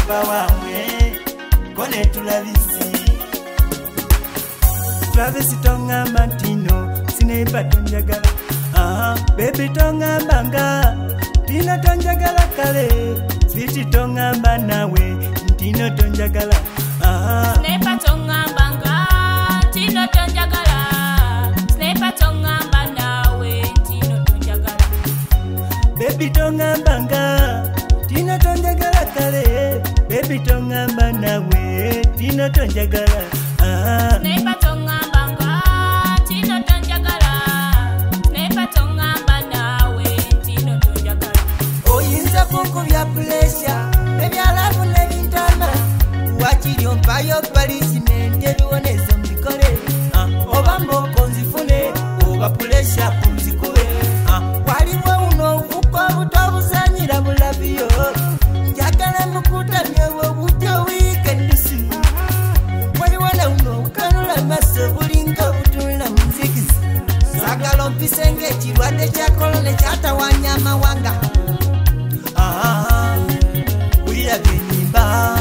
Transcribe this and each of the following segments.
Papa wawe kone tulabisi Travis tonga mantino Sinepa tonjagala Baby tonga mbanga Tina tonjagala kale Sweetie tonga mba nawe Ntino tonjagala Sinepa tonga mbanga Tina tonjagala Sinepa tonga mba nawe Ntino tonjagala Baby tonga mbanga Tina tonjagala kale Baby tonga mba nawe Tina tonjagala Sinepa tonga mbanga Tina tonjagala Sinepa tonga mba nawe Ntino tonjagala Oyinza kukubya pressure Ebyalavu nebintama Wakiryo mpayo palisimenti ebiwonezo mbikole Oba mboko nzifune Oba pressure kunzikube Waliwo uno uko obutobuzanyira bulabiyo Njagala mukutamyewo butyo weekendusi Waliwo na uno ukanula maso bulinga obutulina muzikisi Sagala mpisenge ekirwadde kya kolone kyatawanya amawanga Wira byenyimba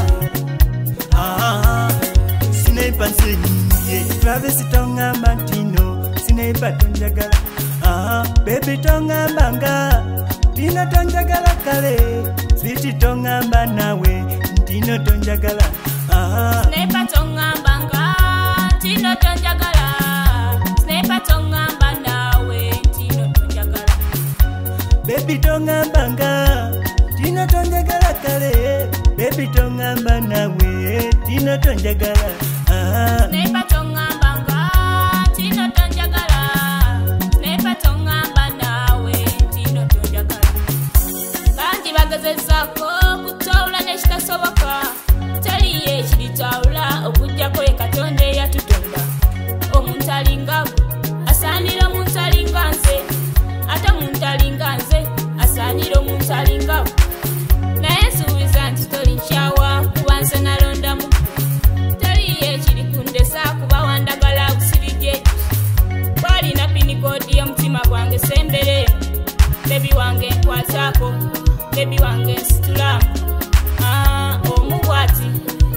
Sinepa nsenyinye Travis tonga mantino Sinepa tonjagala Baby tonga mbanga Tina tonjagala kale Sweetie tonga mba nawe Ntino tonjagala Sinepa tonga mbanga Tina tonjagala Sinepa tonga mba nawe Ntino tonjagala Baby tonga mbanga Tina tonjagala kale Baby tonga mba nawe Tina tonjagala Sinepa tonga mbanga Tina tonjagala Sinepa tonga mba nawe Ntino tonjagala Kandi bagezezako kutawula nekitasoboka Taliye ekitawula okujjako ye Katonda eyatutonda Omuntu alinga asaanira omuntu alinga nze ate omuntu alinga nze asaanira omuntu alinga naye nsuubiza nti tolinkyawa kuba nze nalondamu taliye ekiri kundesa kuba wandagala busirije bwalina pinikoodi y'omutima gwange sembere bebi wange nkwasaako bebi wange nsitula omubwati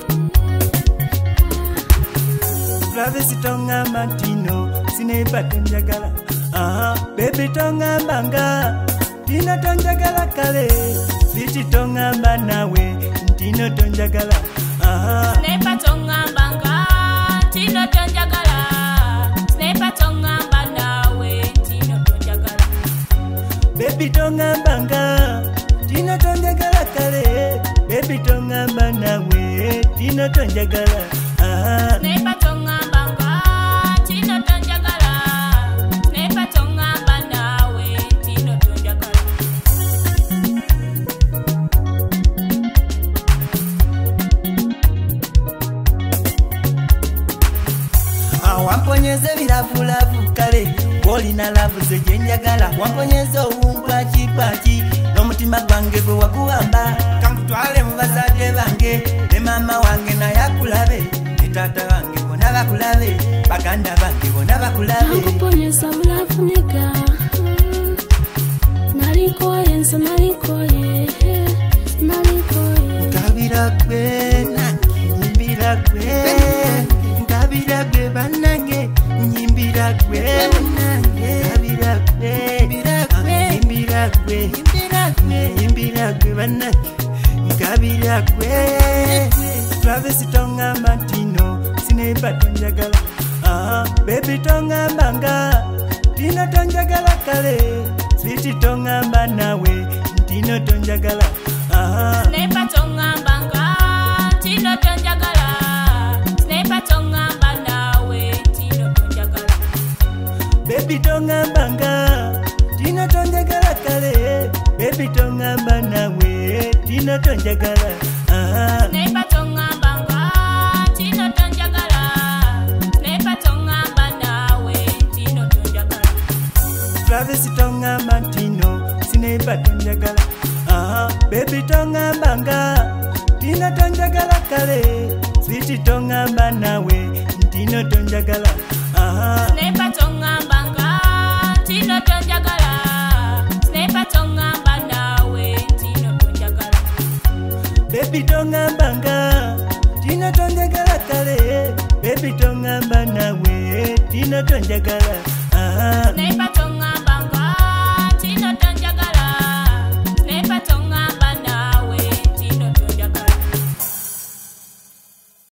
Travis tonga mantino Sinepa tonjagala Baby tonga mbanga Tina tonjagala kale Sweetie tonga mba nawe Ntino tonjagala Sinepa tonga mbanga Tina tonjagala Sinepa tonga mba nawe Ntino tonjagala Baby tonga mbanga Tina tonjagala kale Baby tonga mba nawe Tina tonjagala Sinepa tonga mbanga Tina tonjagala Sinepa tonga mba nawe Ntino tonjagala Wamponyeze biravulavu kale Olina lavu ze gyenjagala Wamponyeze owumbula kipaki N'omutima gwange gwe waguwamba Kankutwale mu bazadde bange Ne mama wange naye akulabe Ne taata wange bonna bakulabe Baganda bange bonna bakulabe Nakuponyeza bulavu nigga Nalinkoye nze nalinkoye Nkabira gwe nange nyimbira gwe Nkabira gwe bannange nyimbira gwe Nkabira gwe nyimbira gwe Nyimbira gwe bannange nkabira gwe Travis tonga mantino Sinepa tonjagala Baby tonga mbanga Tina tonjagala kale Sweetie tonga mba nawe Ntino tonjagala Sinepa tonga mbanga Tina tonjagala Sinepa tonga mba nawe Ntino tonjagala Baby tonga mbanga Tina tonjagala kale Baby tonga mba nawe Tina tonjagala Sinepa tonga mbanga Tina tonjagala Sinepa tonga mba nawe Ntino tonjagala Travis tonga mantino Sinepa tonjagala Baby tonga mbanga Tina tonjagala kale Sweetie tonga mba nawe Ntino tonjagala Sinepa tonga mbanga Tina tonjagala Sinepa tonga mba nawe Ntino tonjagala baby tongambanga tina tonjagala kale baby tongamba nawe tina tonjagala Sniper